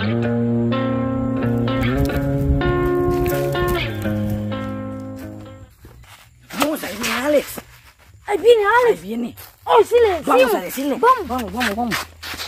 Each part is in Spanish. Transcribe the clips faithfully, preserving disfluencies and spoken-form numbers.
Vamos, ahí viene Alex. Ahí viene Alex. Ahí viene. Oh, sí le decimos. Vamos a decirle. Vamos. Vamos, vamos, vamos.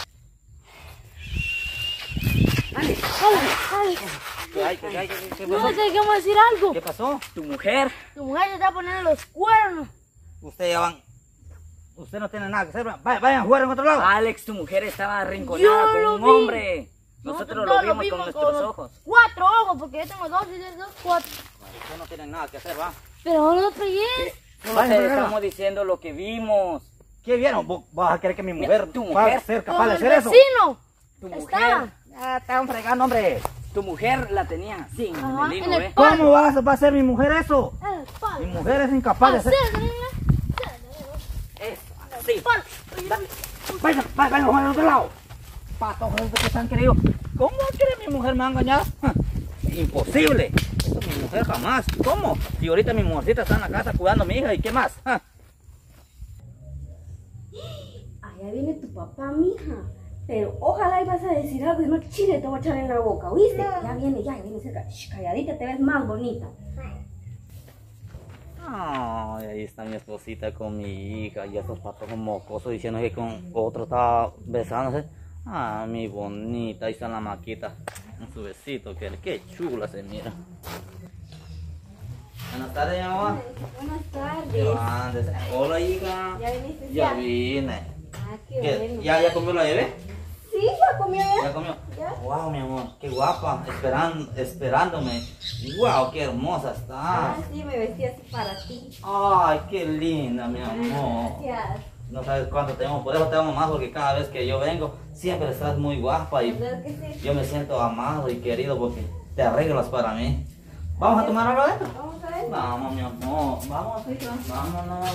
Alex. Alex, Alex. ¿Qué hay? ¿Qué hay? ¿Qué, qué No pasó? sé qué vamos a decir algo. ¿Qué pasó? Tu mujer. Tu mujer te está poniendo los cuernos. Usted ya van. Usted no tiene nada que hacer. Vayan, vayan a jugar en otro lado. Alex, tu mujer estaba Yo arrinconada con lo un vi. hombre. Nosotros todos lo vimos con nuestros los ojos. Cuatro ojos, porque yo tengo dos y ustedes dos, cuatro. Usted no tiene nada que hacer, va. Pero no lo pegué. Solo Vayan, te vayan. estamos diciendo lo que vimos. ¿Qué vieron? ¿Vos vas a creer que mi mujer, tu va mujer, a ser Con capaz de el hacer eso? vecino. Tu Está. mujer, Ya están fregando, hombre. tu mujer la tenía así, en Ajá, el hilo, en el ¿eh? pa- ¿Cómo va a, va a ser mi mujer eso? Eh, pa- Mi mujer es incapaz de hacer. Hacer, Eso, así. pa- Vayan, vayan, vayan a jugar en otro lado. Patos, que están queridos. ¿Cómo que mi mujer me va a engañar? Imposible. Eso mi mujer jamás. ¿Cómo? Si ahorita mi mujercita está en la casa cuidando a mi hija, ¿y qué más? Ja. Allá viene tu papá, mija. Pero ojalá ibas a decir algo y no chile te voy a echar en la boca, ¿oíste? Ya viene, ya viene cerca. Shh, calladita te ves más bonita. Ay, ahí está mi esposita con mi hija y estos patos mocosos diciendo que con otro estaba besándose. Ah, mi bonita, ahí está la maquita. Un su besito, que qué chula se mira. Buenas tardes, mi mamá. Buenas tardes. ¿Qué andes? Hola, hija. ¿Ya viniste? Ya vine. Ah, qué ¿Qué? bueno. ¿Ya, ya comió la bebé? Sí, ya comió ¿Ya ya. comió? Ya. Wow, mi amor, qué guapa, esperan, esperándome. Wow, qué hermosa Ah, estás. sí, me vestí así para ti. Ay, qué linda, mi amor. Gracias. No sabes cuánto te amo, por eso te amo más, porque cada vez que yo vengo, siempre estás muy guapa y ¿Verdad que sí? yo me siento amado y querido porque te arreglas para mí. ¿Vamos a tomar algo adentro? Vamos a ver. Vamos, mi amor, vamos, hija, vámonos.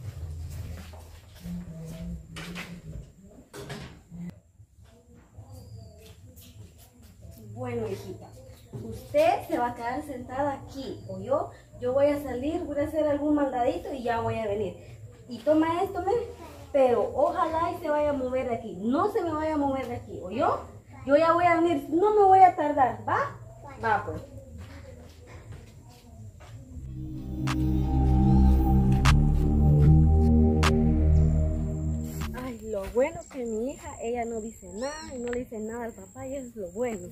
Bueno, hijita, usted se va a quedar sentada aquí, o yo, yo voy a salir, voy a hacer algún mandadito y ya voy a venir. Y toma esto, me, pero ojalá y se vaya a mover de aquí, no se me vaya a mover de aquí, o yo, yo ya voy a venir, no me voy a tardar, ¿va? Va, pues. Ay, lo bueno que mi hija, ella no dice nada y no le dice nada al papá y eso es lo bueno.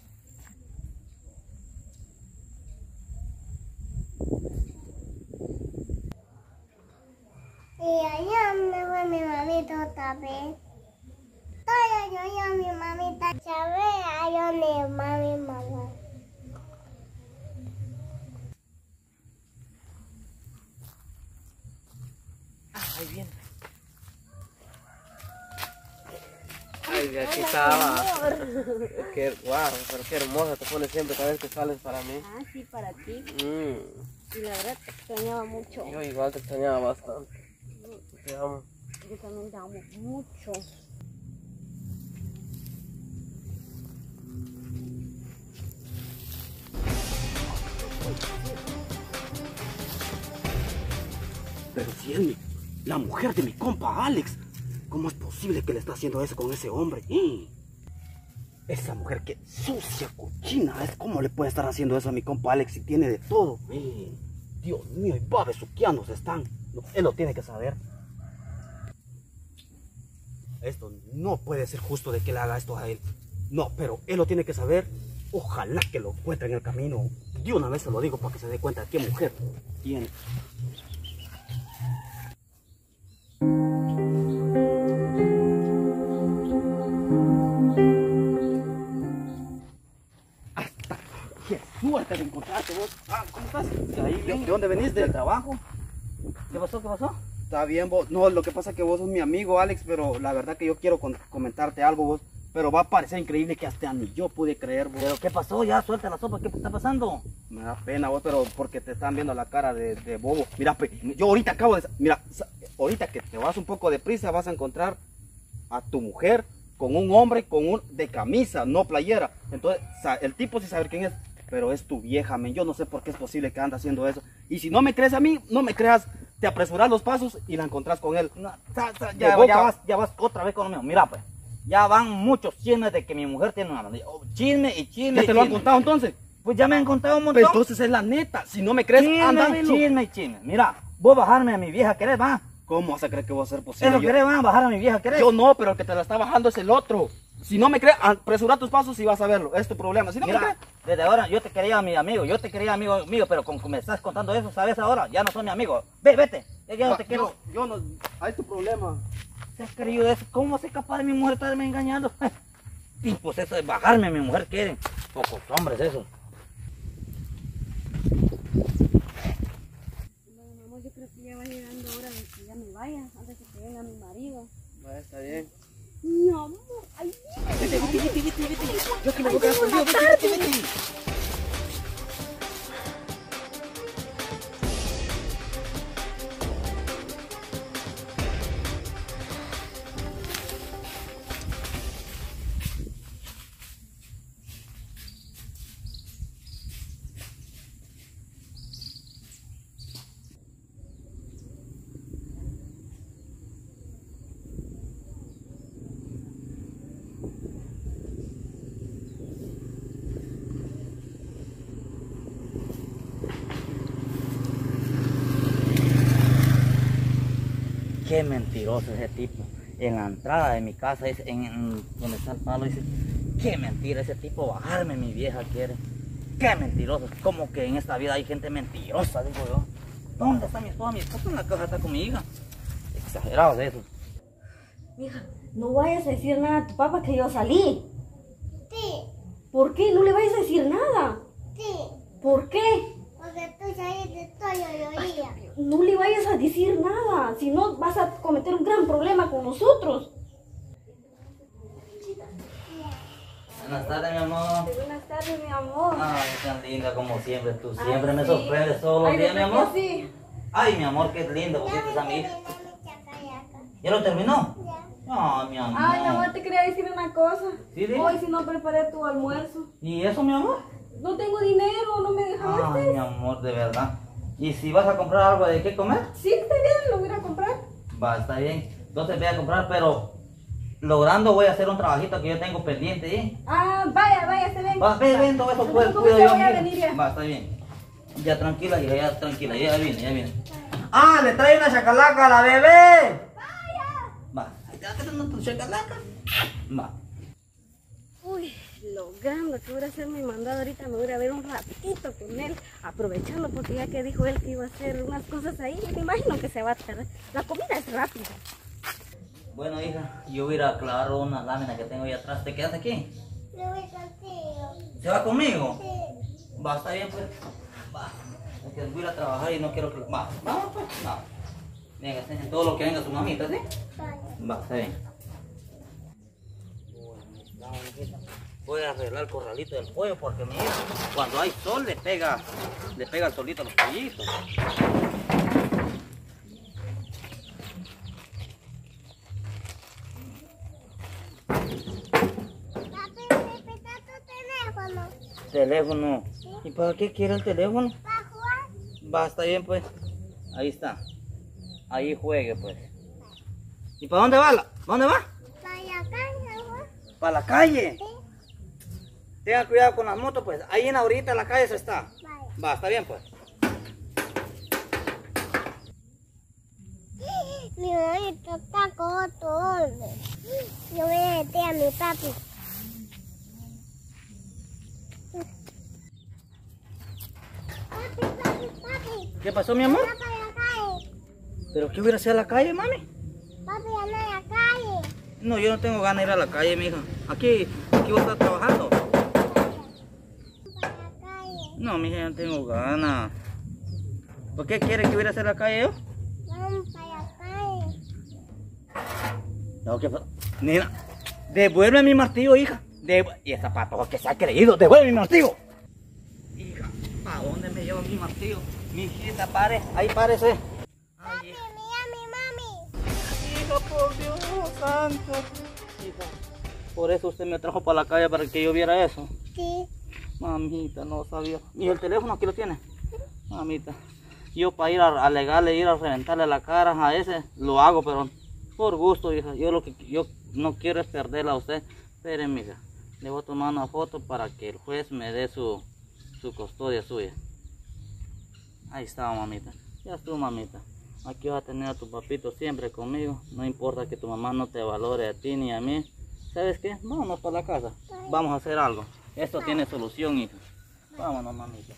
Y allá me fue mi mamita otra vez. Todavía yo y a mi mamita. ¿Sabes? Allá mi mami, mamá. Ahí viene. Ay, aquí estaba. Qué guau, pero qué hermosa te pones siempre cada vez que sales para mí. Ah, sí, para ti. Mm, Y la verdad te extrañaba mucho. yo igual te extrañaba bastante. Te amo. Yo también te amo mucho. Pero si es mi, la mujer de mi compa Alex, ¿cómo es posible que le está haciendo eso con ese hombre? ¡Eh! Esa mujer que sucia, cochina, es cómo le puede estar haciendo eso a mi compa Alex si tiene de todo. ¡Eh! Dios mío, y va besuqueándose están. No, él lo tiene que saber. Esto no puede ser justo de que le haga esto a él. No, pero él lo tiene que saber. Ojalá que lo encuentre en el camino. De una vez se lo digo para que se dé cuenta de qué mujer tiene. Hasta qué suerte de encontrarte vos. Ah, ¿cómo estás? Ahí, ¿De, de dónde venís? ¿Del ¿De trabajo? ¿Qué pasó? ¿Qué pasó? Está bien vos. No, lo que pasa es que vos sos mi amigo Alex, pero la verdad que yo quiero con- comentarte algo vos. Pero va a parecer increíble que hasta ni yo pude creer vos. ¿Pero qué pasó? Ya, suelta la sopa, ¿qué está pasando? Me da pena vos, pero porque te están viendo la cara de, de bobo. Mira, pe, yo ahorita acabo de... Mira, sa- ahorita que te vas un poco de prisa vas a encontrar a tu mujer con un hombre con un de camisa, no playera. Entonces, sa- el tipo sí sabe quién es, pero es tu vieja, men. Yo no sé por qué es posible que anda haciendo eso. Y si no me crees a mí, no me creas, te apresuras los pasos y la encontrás con él. No, sa- sa- De ya, boca. ya vas, ya vas otra vez con lo mío. Mira, pues, Ya van muchos chismes de que mi mujer tiene una mandilla. Oh, chisme y chisme. ¿Ya y te lo han chisme. contado entonces? Pues ya me han contado un montón. Pero entonces es la neta. Si no me crees, chisme, anda a verlo. chisme y chisme. Mira, vos bajarme a mi vieja, ¿querés, va? ¿Cómo vas a creer que va a ser ¿Eso posible? Yo, querés, va? Bajar a mi vieja, ¿querés? yo no, pero el que te la está bajando es el otro. Si no me crees, apresura tus pasos y vas a verlo. Es tu problema. Si no me Mira, crees, desde ahora yo te quería mi amigo, yo te quería amigo mío, pero con que me estás contando eso, ¿sabes ahora? Ya no soy mi amigo. Ve, vete. Ya, ya no va, te quiero. yo, yo no. Ahí es tu problema. ¿Te has creído eso? ¿Cómo vas a ser capaz de mi mujer estarme engañando? Y pues eso de bajarme a mi mujer quieren. Pocos hombres eso. Bueno, mi amor, yo creo que ya va llegando hora de que ya me vaya, antes de que venga mi marido. Va, está bien. Mi amor, ay, Vete, vete, vete, vete, vete. Yo que me voy a quedar contigo. Vete, vete, vete. Qué mentiroso ese tipo. En la entrada de mi casa, dice, en, en donde está el palo, dice, qué mentira ese tipo, bajarme mi vieja quiere. Qué mentiroso. Como que en esta vida hay gente mentirosa, digo yo. ¿Dónde está mi esposa? Mi esposa en la caja está con mi hija. Exagerados de eso. mija, no vayas a decir nada a tu papá que yo salí. Sí, ¿Por qué? No le vayas a decir nada. sí, ¿Por qué? porque tú saliste todo yo No le vayas a decir nada, si no vas a cometer un gran problema con nosotros. Buenas tardes, mi amor. Buenas tardes, mi amor. Ay, tan linda como siempre. Tú Ay, siempre me sí. sorprendes todos los Ay, días, mi ¿verdad amor. que sí? Ay, mi amor, qué lindo. ¿Por qué estás a mi hija? ¿Ya lo terminó? Ay, mi amor. Ay, mi amor, te quería decir una cosa. Sí, dime. Hoy si no preparé tu almuerzo. ¿Y eso, mi amor? No tengo dinero, no me Ay, dejaste. mi amor, de verdad. ¿Y si vas a comprar algo de qué comer? Sí, está bien, lo voy a ir a comprar. Va, está bien. Entonces voy a comprar, pero logrando voy a hacer un trabajito que yo tengo pendiente, ¿eh? Ah, vaya, vaya, está bien. Va, ven, ven, todo eso No pues, te cuido preocupes, yo. voy a mira. venir ya. Va, está bien. Ya tranquila, hija, ya tranquila, ya viene, ya viene. Ah, le trae una chacalaca a la bebé. Vaya. Va, ya te dando tu chacalaca. Va. Uy, logrando que voy a hacer mi mandado ahorita, me voy a ver un ratito con él, aprovechando porque ya que dijo él que iba a hacer unas cosas ahí, me imagino que se va a tardar. La comida es rápida. Bueno, hija, yo voy a ir a clavar unas láminas que tengo ahí atrás. ¿Te quedas aquí? Me voy contigo. ¿Se va conmigo? Sí. Va, está bien, pues. Va. Es que voy a ir a trabajar y no quiero que... Va, vamos, pues. Va. Venga, enseñen todo lo que venga su mamita, ¿sí? Va, está bien. Voy a arreglar el corralito del pollo porque mira, cuando hay sol le pega, le pega el solito a los pollitos. Papi, me presta tu teléfono. Teléfono. ¿Y para qué quiere el teléfono? ¿Para jugar? Va, está bien pues. Ahí está. Ahí juegue pues. ¿Y para dónde va? la- ¿Dónde va? Para la calle, ¿no? Para la calle. Sí. Tenga cuidado con las motos pues. Ahí en ahorita la calle se está. Vaya. Va, está bien pues. Mi mamita está con otro hombre. Yo voy a meter a mi papi. Papi, papi, papi. ¿Qué pasó mi amor? Anda para la calle. ¿Pero qué hubiera sido a la calle, mami? Papi, anda a la calle. No, yo no tengo ganas de ir a la calle, mija. Aquí, aquí voy a estar trabajando. Para la calle. No, mija, yo no tengo ganas. ¿Por qué quiere que hubiera a hacer la calle yo? Vamos para la calle. No, ¿qué pasa? Nena, devuelve mi martillo, hija. Devu- y esa patoja que se ha creído, devuelve mi martillo. Hija, ¿a dónde me lleva mi martillo? Mi hijita, pare, ahí párese. Ay, hija. Mira mi mami. Hija, por Dios santo. Hija, por eso usted me trajo para la calle para que yo viera eso. Sí. Mamita, no sabía. ¿Y el teléfono aquí lo tiene? Mamita, yo para ir a alegarle, ir a reventarle la cara a ese, lo hago, pero por gusto, hija. Yo lo que yo no quiero es perderla a usted. Espere, mija, le voy a tomar una foto para que el juez me dé su, su custodia suya. Ahí está, mamita. Ya estuvo, mamita. Aquí vas a tener a tu papito siempre conmigo. No importa que tu mamá no te valore a ti ni a mí. ¿Sabes qué? Vámonos para la casa. Vamos a hacer algo. Esto tiene solución, hija. Vámonos, mamita.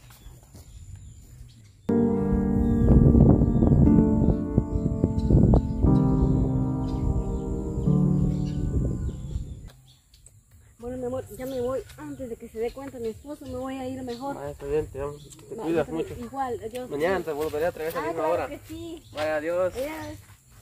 Bueno, mi amor, ya me voy. Antes de que se dé cuenta mi esposo, me voy a ir mejor. Ah, está bien, te amo. Te Va, cuidas yo mucho. también, igual, adiós. Mañana te volveré a traer a esa Ah, misma claro hora. que sí. Vaya, adiós. Adiós.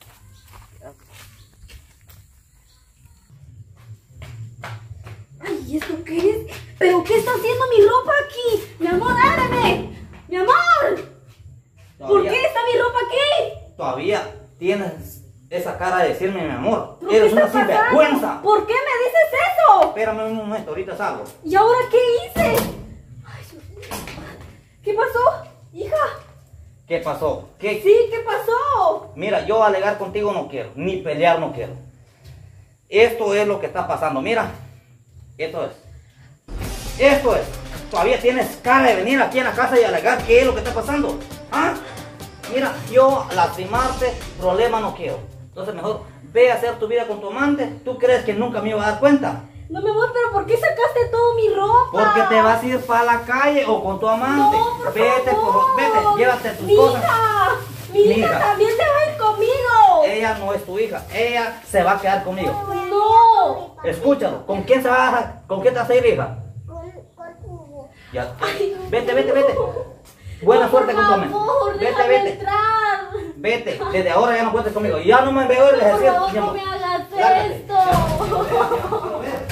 Ay, ¿y esto qué es? ¿Pero qué está haciendo mi ropa aquí? Mi amor, ábreme. Mi amor. ¿Por qué está mi ropa aquí? Todavía tienes esa cara de decirme mi amor. ¿Pero qué Eres una está pasando? sinvergüenza. ¿Por qué me dices eso? Espérame un momento, ahorita salgo. ¿Y ahora qué hice? Ay, Dios mío. ¿Qué pasó? Hija. ¿Qué pasó? ¿Qué? Sí, ¿qué pasó? Mira, yo alegar contigo no quiero, ni pelear no quiero. Esto es lo que está pasando, mira. Esto es. Esto es. Todavía tienes cara de venir aquí en la casa y alegar qué es lo que está pasando. ¿Ah? Mira, yo lastimarte, problema no quiero. Entonces mejor ve a hacer tu vida con tu amante. ¿Tú crees que nunca me iba a dar cuenta? No, mi amor, pero ¿por qué sacaste todo mi ropa? Porque te vas a ir para la calle o con tu amante. No, por vete, favor. por, vete, llévate tus mi cosas. hija, mi Mi hija hija. también se va a ir conmigo. Ella no es tu hija, ella se va a quedar conmigo. No. Escúchalo, ¿con quién se va a, con quién te vas a ir, hija? Con, contigo. Ya. Ay, no. Vete, vete, vete. Buena No, suerte por con tu amante. favor, Vete, déjame vete. entrar. Vete, desde ahora ya no cuentes conmigo. Ya no me veo el Por ejercicio. favor, mi no amor. me hagas Lárgate. esto. Quiero ver.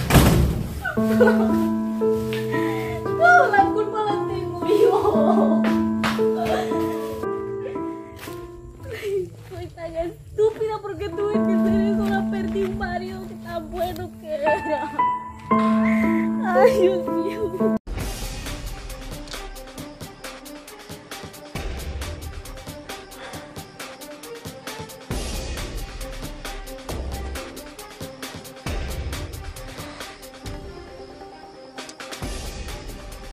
Toda la culpa la tengo yo. Ay, soy tan estúpida porque tuve que hacer eso. Ahora perdí un marido que tan bueno que era. Ay, Dios mío.